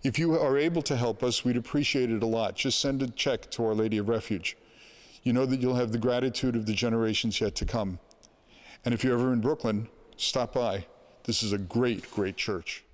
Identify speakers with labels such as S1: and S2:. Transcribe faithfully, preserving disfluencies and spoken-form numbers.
S1: If you are able to help us, we'd appreciate it a lot. Just send a check to Our Lady of Refuge. You know that you'll have the gratitude of the generations yet to come. And if you're ever in Brooklyn, stop by. This is a great, great church.